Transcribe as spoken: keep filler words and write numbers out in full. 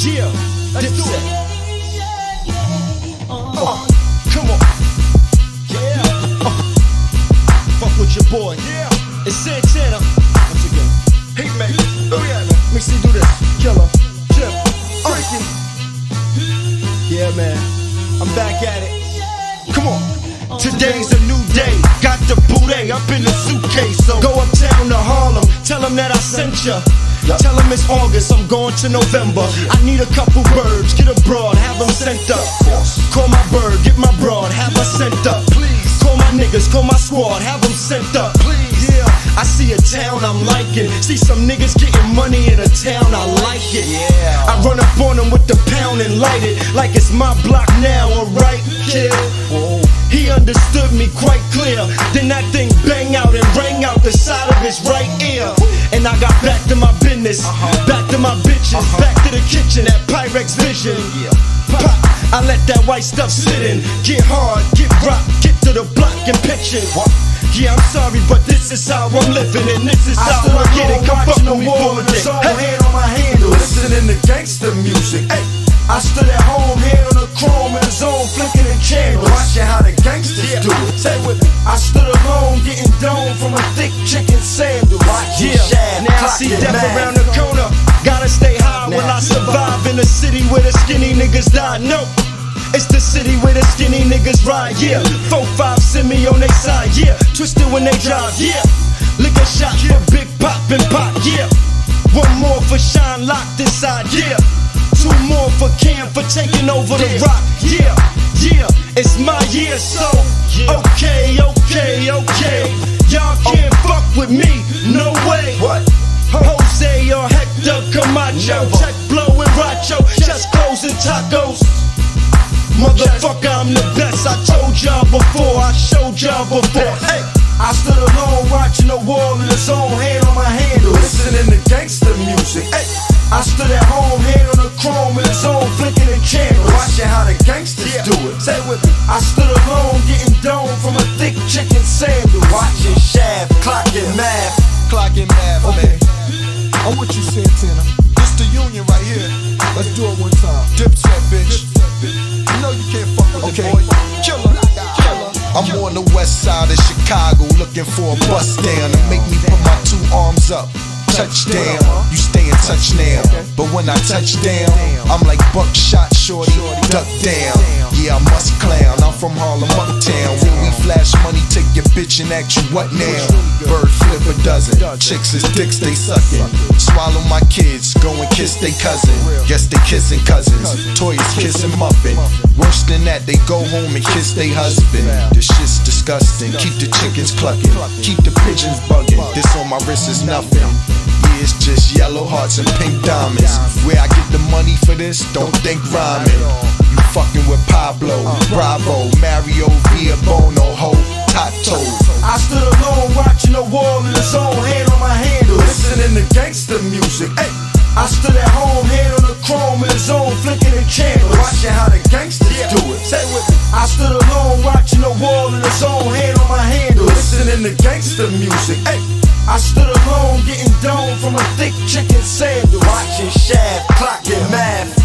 Yeah, let's do it. Uh, come on. Yeah. Uh, fuck with your boy. Yeah. It's Santana. Once again. Hey, man. Oh, yeah, man. Let me see, do this. Killer. Chip. Freaky. Yeah, man. I'm back at it. Come on. Today's a new day. Got the booty up in the suitcase. So go uptown to Harlem. Tell them that I sent ya. Tell them it's August, I'm going to November. I need a couple birds, get a broad, have them sent up. Call my bird, get my broad, have her sent up. Please. Call my niggas, call my squad, have them sent up. Please. Yeah, I see a town I'm liking. See some niggas getting money in a town, I like it. Yeah. I run up on them with the pound and light it like it's my block now, alright, kid? Whoa. He understood me quite clear. Then that thing bang out and rang out the side of his right ear. And I got back to my business, uh-huh. back to my bitches, uh-huh. back to the kitchen at Pyrex Vision. Yeah. Pop, I let that white stuff sit in. Get hard, get rock, get to the block and pitching. Yeah, I'm sorry, but this is how I'm living, and this is I how I get it. Come fuck with me for a day. Hey. Hand on my handle, listening to gangster music. Hey. I stood at home, hand on the chrome in the zone, flicking in candles, watching how the gangsters yeah. do it. Say with me. I stood alone, getting domed from a thick chicken sandal. Watching yeah. Shad, now I see death mad. Around the corner. Gotta stay high now. Will I survive in a city where the skinny niggas die? No. It's the city where the skinny niggas ride, yeah. Four, five, send me on they side, yeah. Twisted when they drive, yeah. Lick a shot yeah. for Big Pop and Pop, yeah. One more for Shine locked inside, yeah. Two more for Cam for taking over the rock, yeah, yeah, it's my year, so okay, okay, okay. Y'all can't fuck with me, no way. What? Jose or Hector Camacho, check blowing Racho, just closing tacos. Motherfucker, I'm the best. I told y'all before, I showed y'all before. Hey, I stood alone watching the wall in the zone, hand on my handle, listening to gangster music. Hey. I stood at home, hand on the chrome in the zone, flicking in candles, watching how the gangsters yeah. do it. Say with me. I stood alone, getting domed from a thick chicken sandal, watching Shad, clocking math, clocking math, okay. Man. I'm with you, Santana. This the union right here. Let's do it one time. Dipset, bitch. You know you can't fuck with okay. it, boy. Killer, killer. I'm killer. On the west side of Chicago, looking for a bus down to make me put my two arms up. Touchdown, you stay in touch now. But when I touch down, I'm like buckshot shorty, duck down. Yeah, I must clown, I'm from Harlem, uptown. When we flash money, take your bitch and ask you what now? Bird flip a dozen, chicks is dicks they sucking. Swallow my kids, go and kiss they cousin. Guess they kissing cousins, toys kissing muffin. Worse than that, they go home and kiss they husband. This shit's disgusting, keep the chickens clucking, keep the pigeons bugging. This on my wrist is nothing. Yeah, it's just yellow hearts and pink diamonds. Where I get the money for this, don't think rhyming. You fucking with Pablo, Bravo, Mario, Via Bono, Ho, Tato. I stood alone watching the wall in the zone, hand on my handle, listening to gangster music. Hey. I stood at home, hand on the chrome in the zone, flicking in candles, watching how the gangsters yeah. do it. Say with me. I stood alone watching the wall in the zone, hand on my handle, listening to gangster music. Hey. I stood alone, getting domed from a thick chicken sandal, watching Shad, clocking math.